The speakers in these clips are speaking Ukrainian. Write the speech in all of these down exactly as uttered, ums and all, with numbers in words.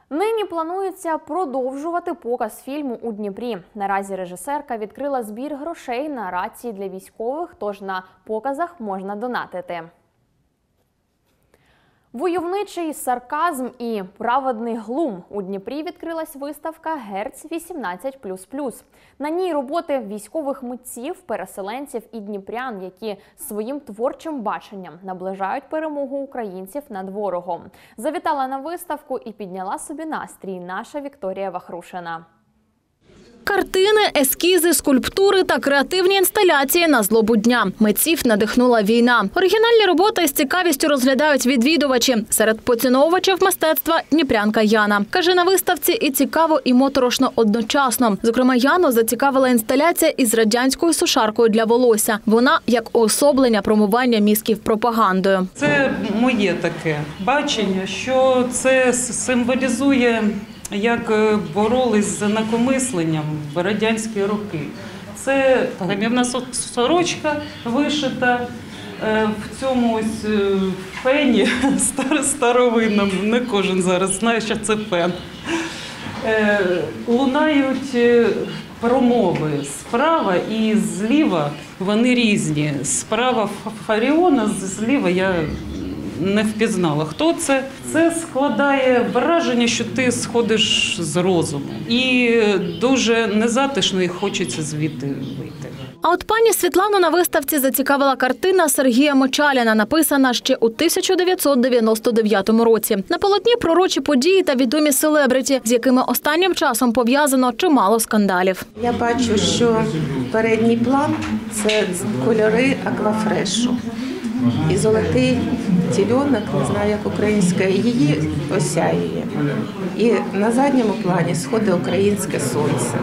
Нині планується продовжувати показ фільму у Дніпрі. Наразі режисерка відкрила збір грошей на рації для військових, тож на показах можна донатити. Войовничий сарказм і праведний глум. У Дніпрі відкрилась виставка «Герць вісімнадцять плюс плюс». На ній роботи військових митців, переселенців і дніпрян, які своїм творчим баченням наближають перемогу українців над ворогом. Завітала на виставку і підняла собі настрій наша Вікторія Вахрушина. Картини, ескізи, скульптури та креативні інсталяції на злобу дня. Митців надихнула війна. Оригінальні роботи з цікавістю розглядають відвідувачі. Серед поціновувачів мистецтва – дніпрянка Яна. Каже, на виставці і цікаво, і моторошно одночасно. Зокрема, Яну зацікавила інсталяція із радянською сушаркою для волосся. Вона як уособлення промивання мізків пропагандою. Це моє таке бачення, що це символізує, як боролись з інакомисленням в радянські роки. Це гамівна сорочка вишита в цьому ось фені старовинному. Не кожен зараз знає, що це фен. Лунають промови справа і зліва, вони різні. Справа Фаріона, зліва я не впізнала, хто це. Це складає враження, що ти сходиш з розуму. І дуже незатишно і хочеться звідти вийти. А от пані Світлану на виставці зацікавила картина Сергія Мочаліна, написана ще у тисяча дев'ятсот дев'яносто дев'ятому році. На полотні пророчі події та відомі селебриті, з якими останнім часом пов'язано чимало скандалів. Я бачу, що передній план – це кольори аквафрешу. І золотий тільонок, не знаю, як українська, її осяює. І на задньому плані сходить українське сонце.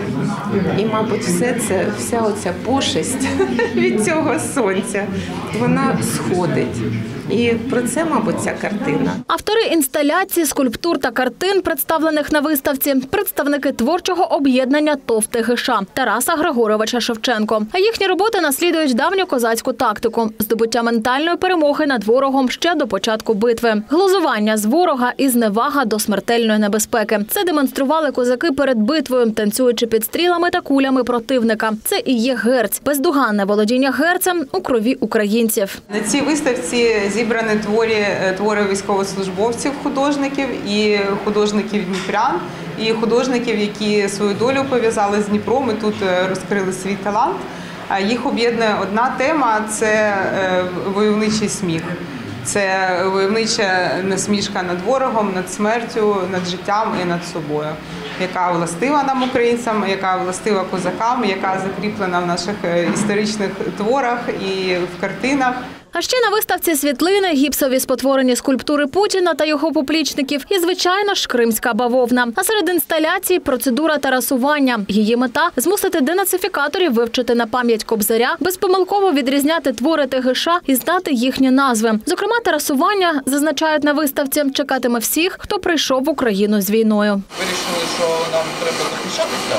І, мабуть, все це, вся оця пошесть від цього сонця, вона сходить. І про це, мабуть, ця картина. Автори інсталяцій, скульптур та картин, представлених на виставці, представники творчого об'єднання ТОВ ТГШ Тараса Григоровича Шевченко. А їхні роботи наслідують давню козацьку тактику – здобуття ментальної перемоги над ворогом ще до початку битви. Глузування з ворога і зневага до смертельної небезпеки. Це демонстрували козаки перед битвою, танцюючи під стрілами та кулями противника. Це і є герць – бездоганне володіння герцем у крові українців. На цій виставці зібрані твори, твори військовослужбовців, художників і художників дніпрян, і художників, які свою долю пов'язали з Дніпром і тут розкрили свій талант. Їх об'єднує одна тема – це войовничий сміх. Це войовнича насмішка над ворогом, над смертю, над життям і над собою, яка властива нам, українцям, яка властива козакам, яка закріплена в наших історичних творах і в картинах. А ще на виставці світлини, гіпсові спотворені скульптури Путіна та його поплічників і, звичайно ж, кримська бавовна. А серед інсталяцій – процедура тарасування. Її мета – змусити денацифікаторів вивчити на пам'ять Кобзаря, безпомилково відрізняти твори ТГШ і знати їхні назви. Зокрема, тарасування, зазначають на виставці, чекатиме всіх, хто прийшов в Україну з війною. Вирішили, що нам треба захищатися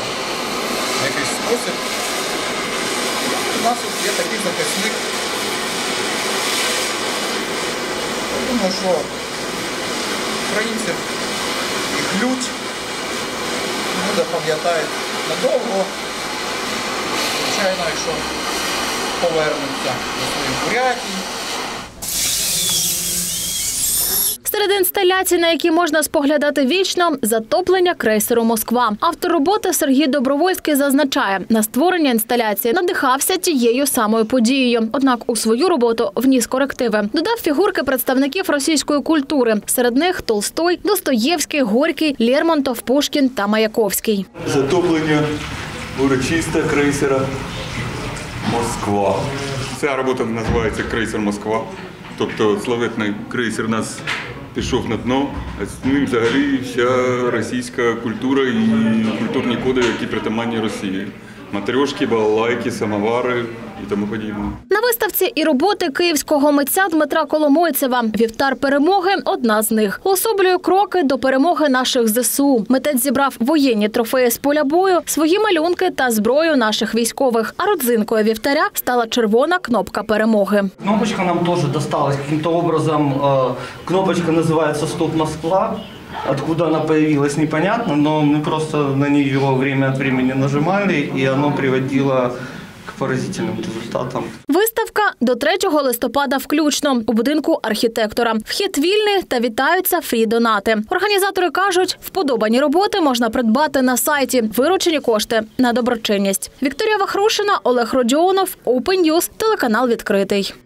в якийсь спосіб. У нас є такий захисник. Я думаю, що українців їх лють, люди пам'ятають надовго, звичайно, якщо повернуться до своїх бурятій. Серед інсталяцій, на які можна споглядати вічно – затоплення крейсеру «Москва». Автор роботи Сергій Добровольський зазначає, на створення інсталяції надихався тією самою подією. Однак у свою роботу вніс корективи. Додав фігурки представників російської культури. Серед них Толстой, Достоєвський, Горький, Лермонтов, Пушкін та Маяковський. Затоплення урочисте крейсера «Москва». Ця робота називається «Крейсер Москва». Тобто славетний крейсер нас пішов на дно, а з ним взагалі вся російська культура і культурні коди, які притаманні Росії. Матрьошки, балалайки, самовари і тому подібне. На виставці і роботи київського митця Дмитра Коломойцева. «Вівтар перемоги» – одна з них. Уособлює кроки до перемоги наших ЗСУ. Митець зібрав воєнні трофеї з поля бою, свої малюнки та зброю наших військових. А родзинкою вівтаря стала червона кнопка перемоги. Кнопочка нам теж досталась каким-то образом. Кнопочка називається «Стоп Москва». Откуда она появилась, непонятно, но мы просто на нее время от времени нажимали, и оно приводило к поразительним результатам. Виставка до третього листопада включно у будинку архітектора. Вхід вільний та вітаються фрі-донати. Організатори кажуть, вподобані роботи можна придбати на сайті. Виручені кошти на доброчинність. Вікторія Вахрушина, Олег Родіонов, Open News, телеканал «Відкритий».